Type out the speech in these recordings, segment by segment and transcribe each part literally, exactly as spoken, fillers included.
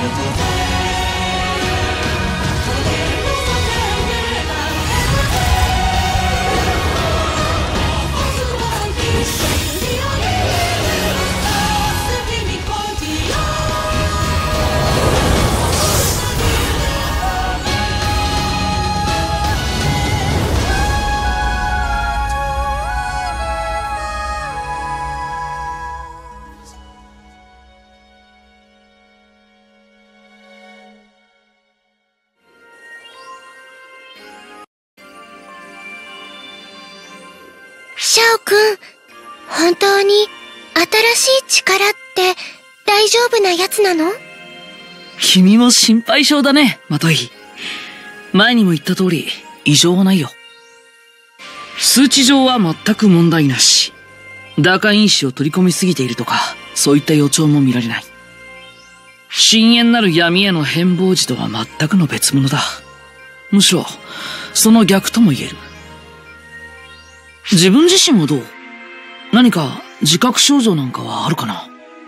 シャオくん、本当に新しい力って大丈夫なやつなの？ 君も心配性だね、マトイ。前にも言った通り、異常はないよ。数値上は全く問題なし。ダーカ因子を取り込みすぎているとか、そういった予兆も見られない。深淵なる闇への変貌時とは全くの別物だ。むしろ、その逆とも言える。自分自身はどう？何か自覚症状なんかはあるかな？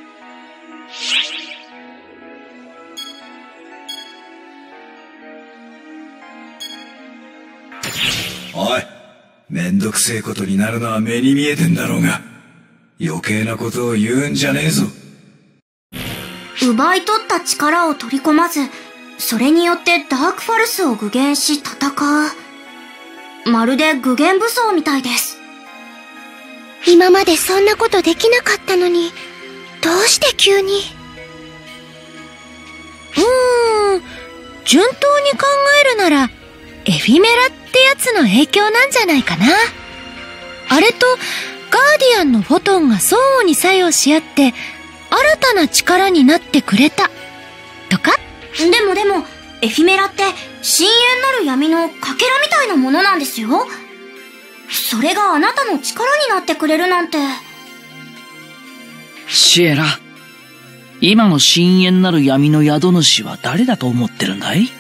おい、めんどくせえことになるのは目に見えてんだろうが、余計なことを言うんじゃねえぞ。 奪い取った力を取り込まず、それによってダークファルスを具現し戦う。まるで具現武装みたいです。 今までそんなことできなかったのに、どうして急に。 うーん、順当に考えるなら、エフィメラってやつの影響なんじゃないかな。あれと、ガーディアンのフォトンが相互に作用し合って、新たな力になってくれた。とか？ でもでも、エフィメラって深淵なる闇のかけらみたいなものなんですよ。それがあなたの力になってくれるなんて。 シエラ、今の深淵なる闇の宿主は誰だと思ってるんだい？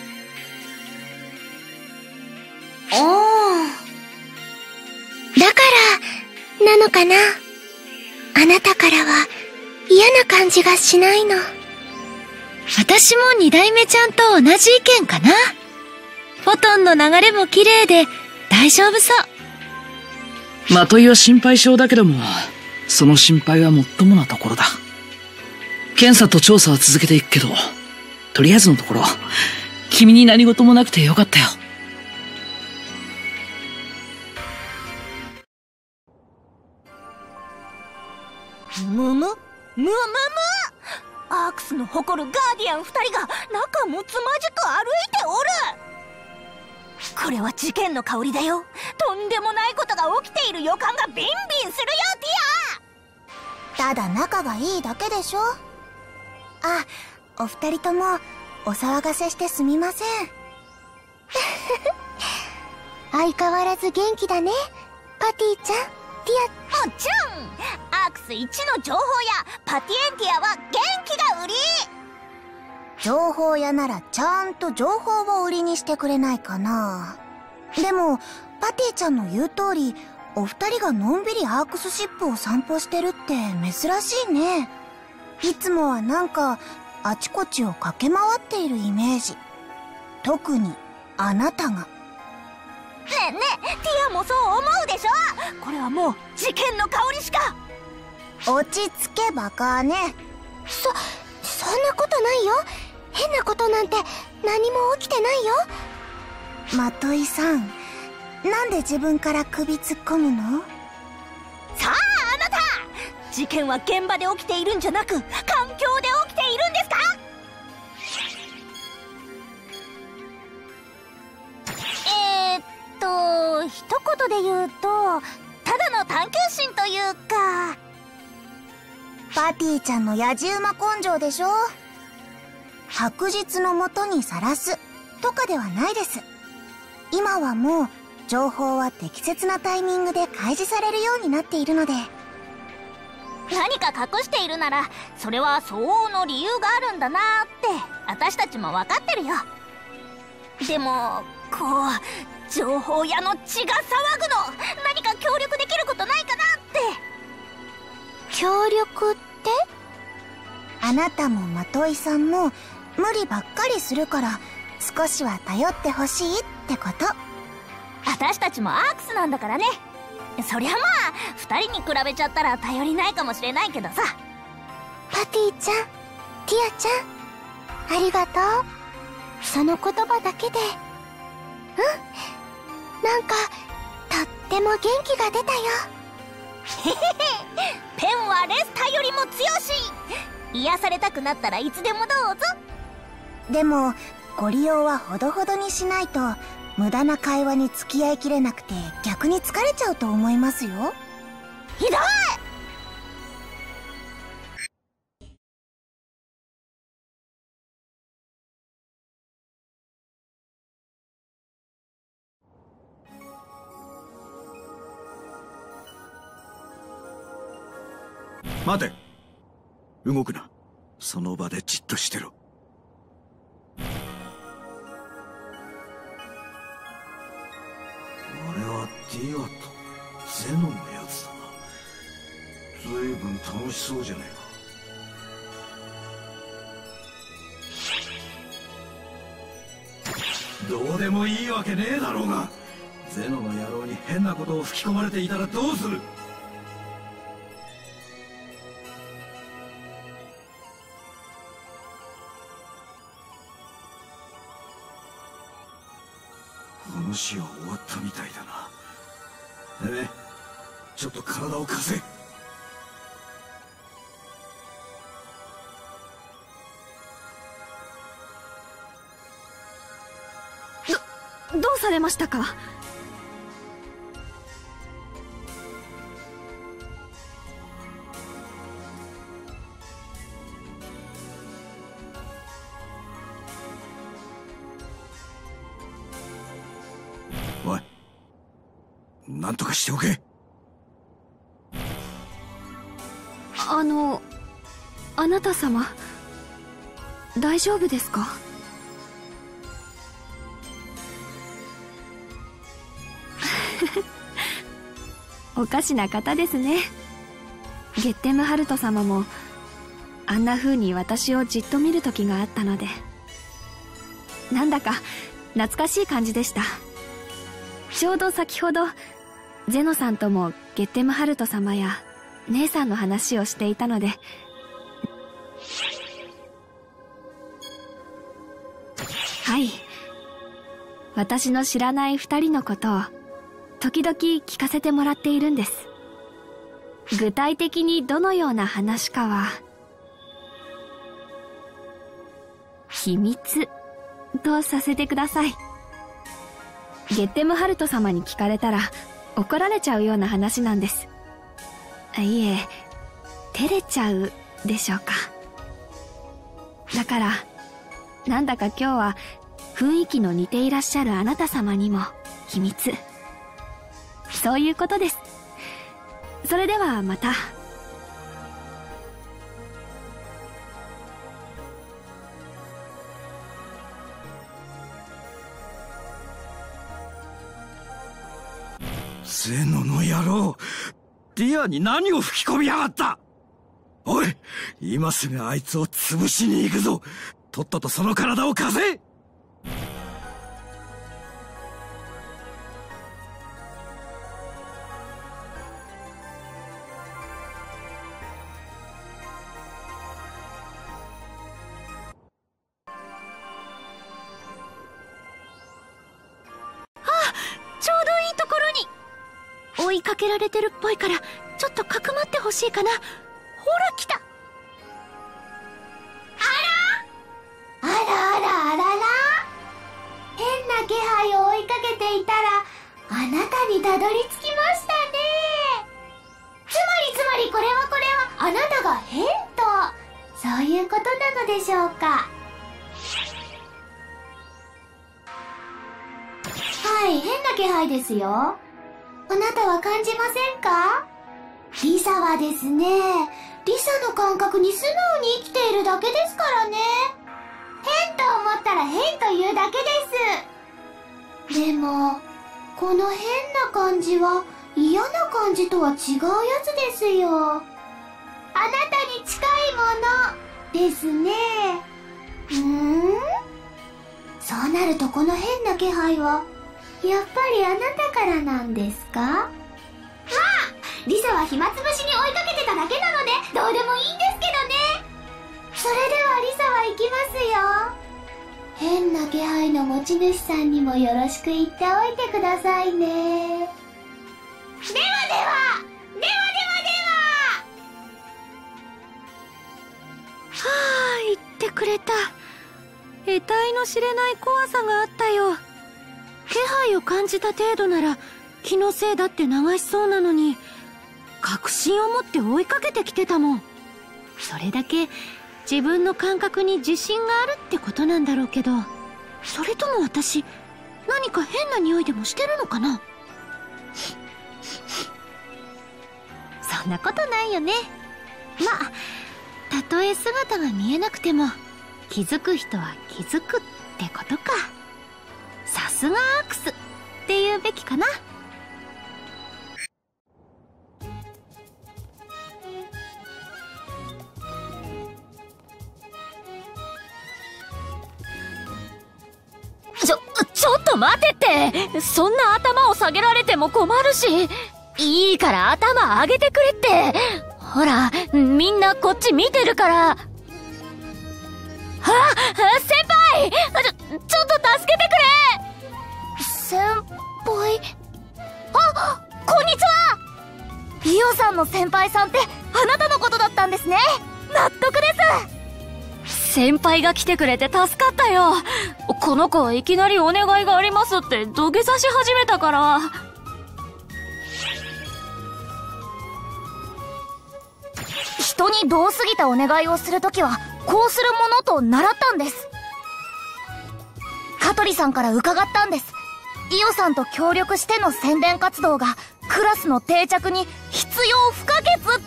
ああ。 だから、なのかな。あなたからは嫌な感じがしないの。 私も二代目ちゃんと同じ意見かな。フォトンの流れも綺麗で大丈夫そう。 マトイは心配性だけども、その心配はもっともなところだ。検査と調査は続けていくけど、とりあえずのところ、君に何事もなくてよかったよ。 むむむむむアークスの誇るガーディアン二人が仲睦まじく歩いておる。これは事件の香りだよ。とんでもないことが起きている予感がビンビンするよ、 ティア。ただ仲がいいだけでしょ。あ、お二人ともお騒がせしてすみません。相変わらず元気だね、パティちゃん、ティア。 もちろんアークス一の情報屋パティエンティアは元気が売り。 情報屋ならちゃんと情報を売りにしてくれないかな。でもパティちゃんの言う通り、お二人がのんびりアークスシップを散歩してるって珍しいね。いつもはなんかあちこちを駆け回っているイメージ。特にあなたが。 ねえねえ、ティアもそう思うでしょ。これはもう事件の香りしか。 落ち着けバカね。 そ、そんなことないよ。変なことなんて何も起きてないよ。 まといさん、なんで自分から首突っ込むの？ さああなた、事件は現場で起きているんじゃなく環境で起きているんですか？えーっと一言で言うと、ただの探求心というか。 パティちゃんのやじ馬根性でしょ。白日のもとにさらすとかではないです。今はもう情報は適切なタイミングで開示されるようになっているので。 何か隠しているならそれは相応の理由があるんだなーって私たちも分かってるよ。でもこう情報屋の血が騒ぐの、何か協力できることないかなって。 協力って？ あなたもまといさんも無理ばっかりするから少しは頼ってほしいってこと。 私たちもアークスなんだからね。そりゃまあ二人に比べちゃったら頼りないかもしれないけどさ。 パティちゃん、ティアちゃん、ありがとう。その言葉だけで、うん、なんかとっても元気が出たよ。 へへへ、ペンはレスタよりも強し。癒されたくなったらいつでもどうぞ。 でもご利用はほどほどにしないと無駄な会話に付き合いきれなくて逆に疲れちゃうと思いますよ。 ひどい。 待て、動くな。その場でじっとしてろ。あれはディアとゼノのやつだな。ずいぶん楽しそうじゃねえか。どうでもいいわけねえだろうが。ゼノの野郎に変なことを吹き込まれていたらどうする。話は終わったみたいだな。てめえ、ちょっと体を貸せ。 ど、どうされましたか？ おい、なんとかしておけ。 あの、あなた様、大丈夫ですか？おかしな方ですね。ゲッテムハルト様もあんな風に私をじっと見る時があったので、なんだか懐かしい感じでした。ちょうど先ほどゼノさんともゲッテムハルト様や姉さんの話をしていたので。はい、私の知らない二人のことを時々聞かせてもらっているんです。具体的にどのような話かは秘密とさせてください。ゲッテムハルト様に聞かれたら怒られちゃうような話なんです。いえ、照れちゃうでしょうか。だからなんだか今日は雰囲気の似ていらっしゃるあなた様にも秘密、そういうことです。それではまた。 ゼノの野郎、ディアに何を吹き込みやがった。おい、今すぐあいつを潰しに行くぞ。とっととその体を貸せ。 ちょうどいいところに。追いかけられてるっぽいからちょっとかくまってほしいかな。ほら来た。 あらあらあらら、変な気配を追いかけていたらあなたにたどり着きましたね。つまりつまりこれはこれはあなたが変と、そういうことなのでしょうか。はい、変な気配ですよ。あなたは感じませんか？リサはですね、リサの感覚に素直に生きているだけですからね。変と思ったら変というだけです。でも、この変な感じは嫌な感じとは違うやつですよ。あなたに近いものですね。うーんなるとこの変な気配は、やっぱりあなたからなんですか？まあ、リサは暇つぶしに追いかけてただけなのでどうでもいいんですけどね。それではリサは行きますよ。変な気配の持ち主さんにもよろしく言っておいてくださいね。ではではではではでははあ、言ってくれた。得体の知れない怖さがあったよ。気配を感じた程度なら気のせいだって流しそうなのに、確信を持って追いかけてきてたもん。それだけ自分の感覚に自信があるってことなんだろうけど、それとも私何か変な匂いでもしてるのかな？そんなことないよね。まあたとえ姿が見えなくても気づく人は気づくってことか。さすがアークスって言うべきかな。 ちょ、ちょっと待てって。そんな頭を下げられても困るし。いいから頭上げてくれって。ほら、みんなこっち見てるから。あ、先輩！ちょ、ちょっと助けてくれ！ 先輩。あ、こんにちは！イオさんの先輩さんってあなたのことだったんですね。納得です。 先輩が来てくれて助かったよ。この子はいきなりお願いがありますって土下座し始めたから。 人にどうすぎたお願いをするときはこうするものと習ったんです。香取さんから伺ったんです。イオさんと協力しての宣伝活動がクラスの定着に必要不可欠って。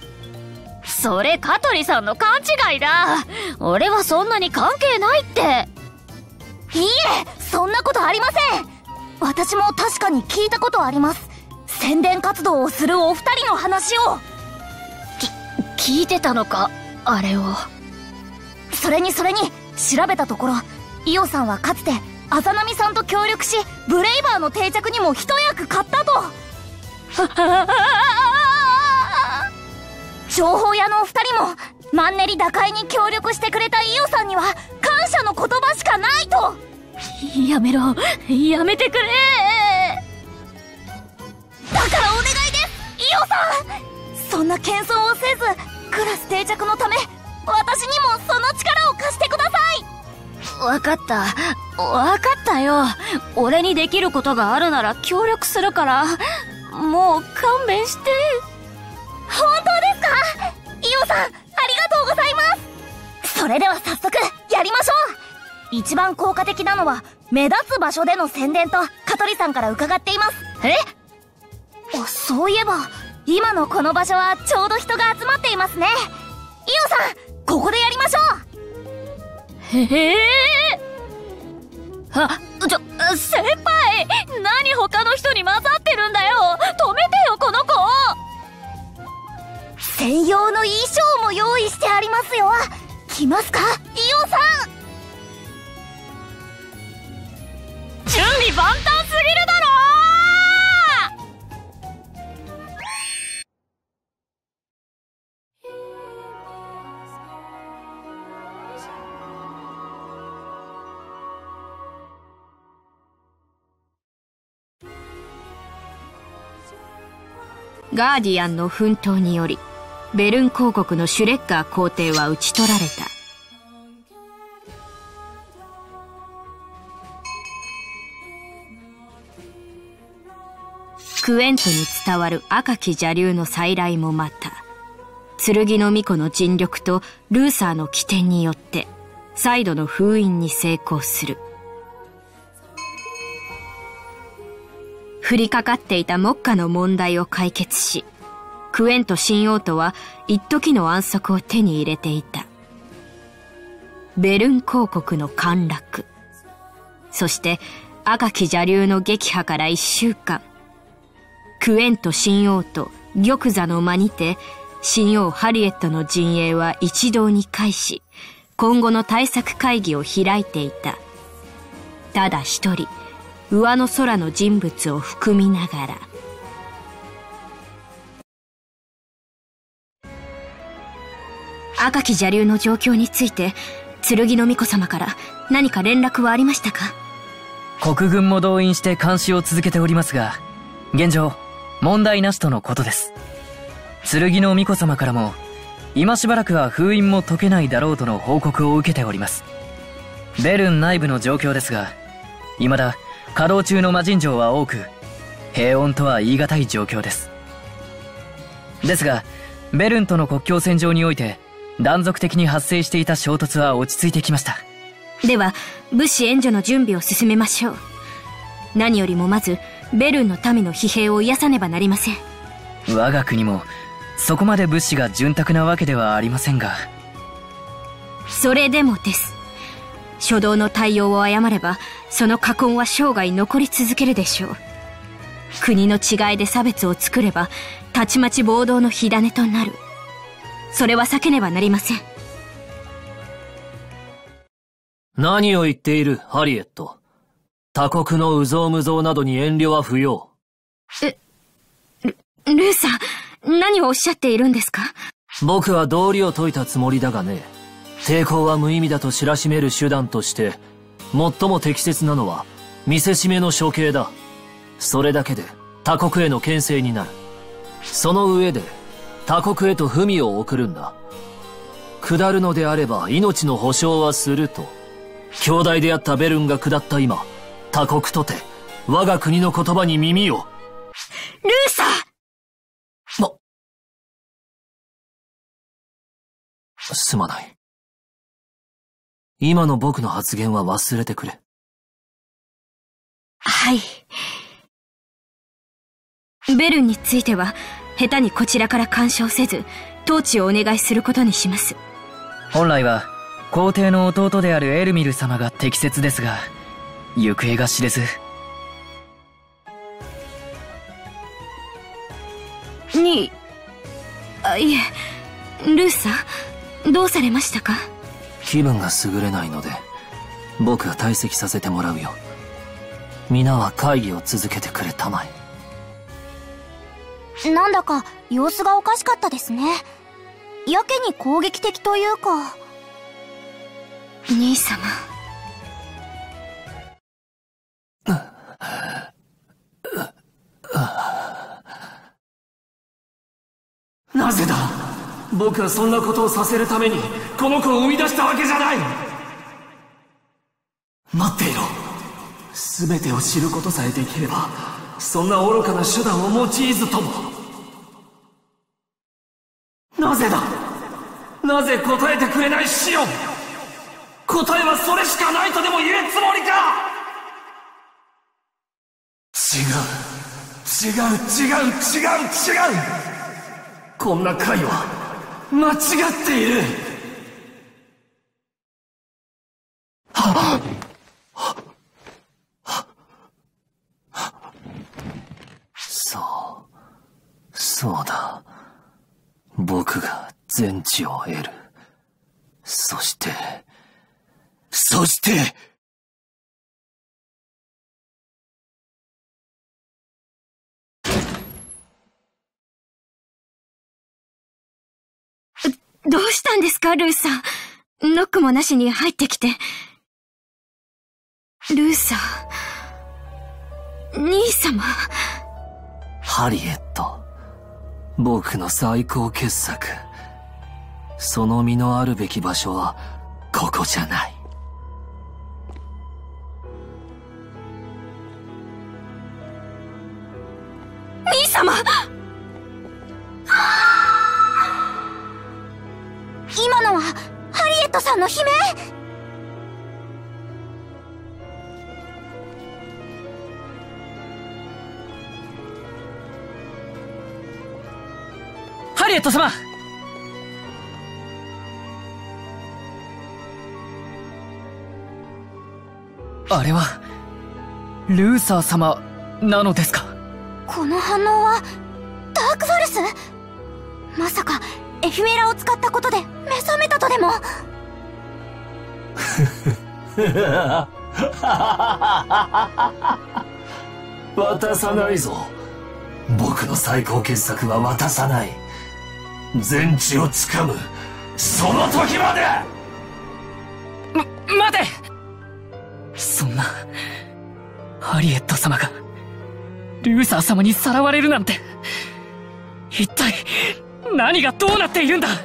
それ香取さんの勘違いだ。俺はそんなに関係ないって。 いいえ、そんなことありません。私も確かに聞いたことあります。宣伝活動をするお二人の話を。 き、聞いてたのか、あれを。 それにそれに、調べたところ、イオさんはかつて、あざなみさんと協力し、ブレイバーの定着にも一役買ったと。情報屋のお二人も、マンネリ打開に協力してくれたイオさんには、感謝の言葉しかないと。 やめろ、やめてくれ。 だからお願いです、イオさん。そんな謙遜をせず、クラス定着のため、私にもその力を貸してください。 わかった。わかったよ。俺にできることがあるなら協力するから、もう勘弁して。 本当ですか？イオさん、ありがとうございます。それでは早速、やりましょう。一番効果的なのは、目立つ場所での宣伝と、香取さんから伺っています。 え？ あ、そういえば、今のこの場所はちょうど人が集まっていますね。イオさん、ここでやりましょう。 へえ。あ、ちょ、先輩！何他の人に混ざってるんだよ！止めてよ、この子！ 専用の衣装も用意してありますよ。来ますか、イオさん。 準備万端すぎるだろ！ガーディアンの奮闘により、ベルン公国のシュレッガー皇帝は討ち取られた。クエントに伝わる赤き邪竜の再来もまた、剣の巫女の尽力とルーサーの起点によって、再度の封印に成功する。降りかかっていた目下の問題を解決し、クエント新王都は一時の安息を手に入れていた。ベルン公国の陥落。そして赤き邪竜の撃破から一週間。クエント新王都玉座の間にて、新王ハリエットの陣営は一堂に会し、今後の対策会議を開いていた。 ただ一人、上の空の人物を含みながら。赤き邪竜の状況について、剣の巫女様から何か連絡はありましたか？ 国軍も動員して監視を続けておりますが、現状、問題なしとのことです。剣の巫女様からも、今しばらくは封印も解けないだろうとの報告を受けております。ベルン内部の状況ですが、未だ稼働中の魔人城は多く、平穏とは言い難い状況です。ですが、ベルンとの国境線上において、断続的に発生していた衝突は落ち着いてきました。 では、物資援助の準備を進めましょう。何よりもまず、ベルンの民の疲弊を癒さねばなりません。 我が国も、そこまで物資が潤沢なわけではありませんが。 それでもです。初動の対応を誤れば、その禍根は生涯残り続けるでしょう。国の違いで差別を作れば、たちまち暴動の火種となる。それは避けねばなりません。 何を言っている、ハリエット。他国の有象無象などに遠慮は不要。 え、ル、ルーサ、何をおっしゃっているんですか？ 僕は道理を解いたつもりだがね、抵抗は無意味だと知らしめる手段として、最も適切なのは、見せしめの処刑だ。それだけで他国への牽制になる。その上で、他国へと文を送るんだ。下るのであれば命の保証はすると。兄弟であったベルンが下った今、他国とて、我が国の言葉に耳を。 ルーサー！ ま、すまない。今の僕の発言は忘れてくれ。 はい。ベルンについては、下手にこちらから干渉せず、統治をお願いすることにします。 本来は、皇帝の弟であるエルミル様が適切ですが、行方が知れず。 に、あ、いえ、ルーサ、どうされましたか？ 気分が優れないので、僕が退席させてもらうよ。皆は会議を続けてくれたまえ。なんだか様子がおかしかったですね。やけに攻撃的というか。 兄様。 なぜだ？僕はそんなことをさせるためにこの子を生み出したわけじゃない。待っていろ。全てを知ることさえできれば、そんな愚かな手段を用いずとも。なぜだ？なぜ答えてくれないシオン？答えはそれしかないとでも言うつもりか？違う。違う違う違う違う。こんな回は間違っている。はっそうそうだ。僕が全知を得る。そしてそしてどうしたんですか、ルーサー。ノックもなしに入ってきて。ルーサー。兄様。 ハリエット。僕の最高傑作。その身のあるべき場所は、ここじゃない。 兄様！ 今のはハリエットさんの悲鳴？ ハリエット様！あれはルーサー様なのですか？ この反応はダークフォルス？まさかエフィメラを使ったことで目覚めたとでも？ 渡さないぞ。僕の最高傑作は渡さない。全地をつかむその時まで。 ま、待て。そんなハリエット様がルーサー様にさらわれるなんて、一体何がどうなっているんだ。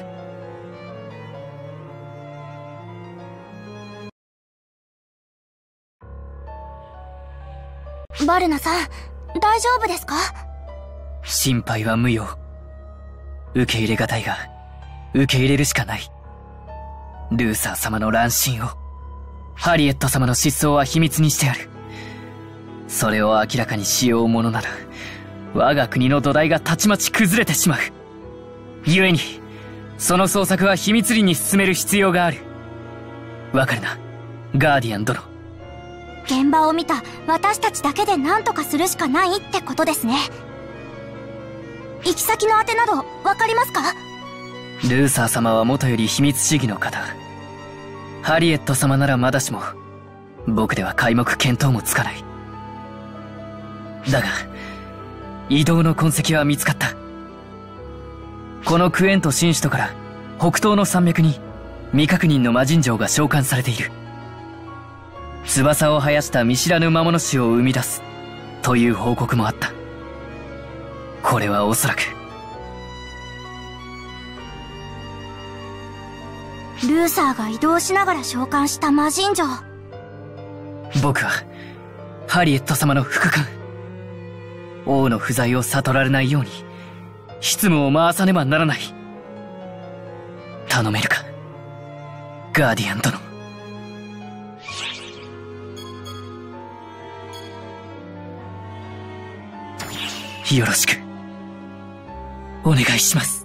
バルナさん、大丈夫ですか？ 心配は無用。受け入れがたいが、受け入れるしかない。ルーサー様の乱心を、ハリエット様の失踪は秘密にしてある。それを明らかにしようものなら、我が国の土台がたちまち崩れてしまう。故に、その捜索は秘密裏に進める必要がある。わかるな、ガーディアン殿。 現場を見た私たちだけで何とかするしかないってことですね。行き先の当てなどわかりますか？ ルーサー様はもとより秘密主義の方。ハリエット様ならまだしも、僕では皆目見当もつかない。だが、移動の痕跡は見つかった。このクエント新首都から北東の山脈に未確認の魔人城が召喚されている。翼を生やした見知らぬ魔物種を生み出すという報告もあった。これはおそらくルーサーが移動しながら召喚した魔人城。 僕はハリエット様の副官、王の不在を悟られないように執務を回さねばならない。頼めるか、ガーディアン殿。よろしくお願いします。